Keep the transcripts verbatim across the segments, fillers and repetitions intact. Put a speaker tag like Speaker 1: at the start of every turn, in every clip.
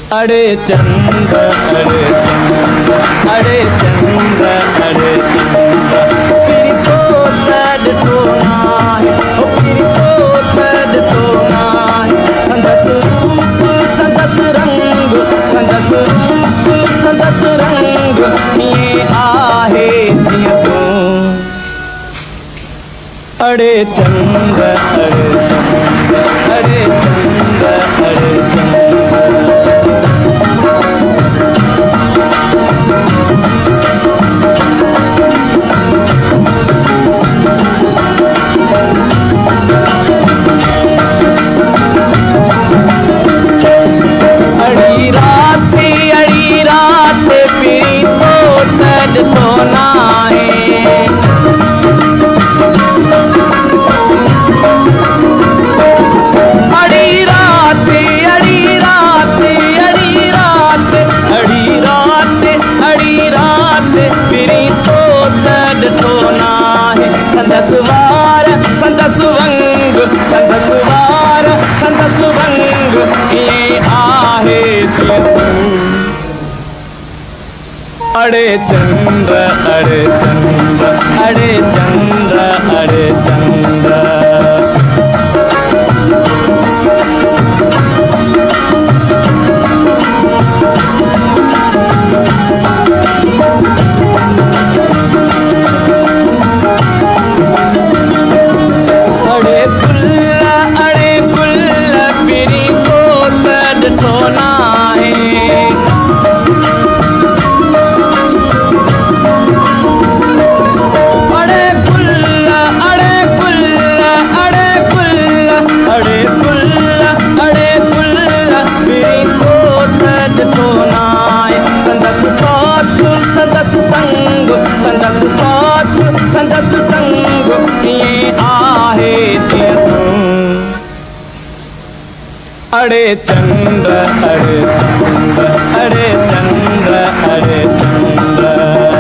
Speaker 1: अरे चंद अरे चंद अरे चंद अरे चंद तेरी तो सद तो नाहे ओ तेरी तो सद तो नाहे संदस रूप संदस रंग संदस रूप संदस रंग ये आहे जिया तू अरे चंद अरे चंद अरे चंद अरे चंद अड़ी रात अड़ी रात पीरी तो सद तो नाहे अड़ी रात अड़ी रात अड़ी रात अड़ी रात अड़ी रात पीरी तो सद तो नाहे संदस वार संदस वंग संदस वार संदस वंग ये आहे अरे चंद्र अरे चंद्र अरे चंद्र अरे चंद्र अरे फुल्ला अरे फुल्ला पीरी को सद तो नाहे अरे फुल्ला अरे फुल्ला अरे फुल्ला अरे फुल्ला अरे फुल्ला पीरी को सद तो नाहे संदस साथ संदस संग संदस साथ संदस संग ये आहे जिया तू अरे चंद्र अरे चंद्र अरे चंद्र अरे चंद्र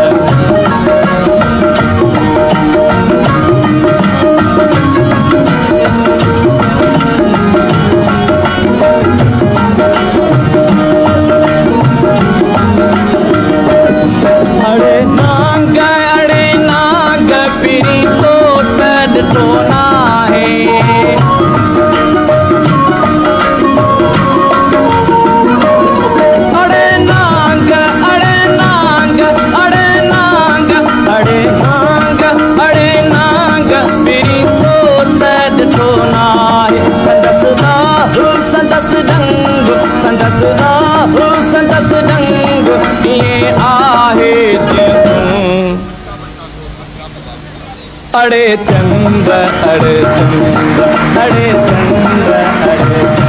Speaker 1: अरे नाग अरे नाग पीरी तो सद तो नाहे अरे नाग अरे नाग अरे नाग अरे नाग अरे नाग पीरी तो सद तो नाहे संदस राहु संदस डंग संदस राहु संदस डंग ये आहे अरे चंद्र अरे चंद्र अरे चंद्र अरे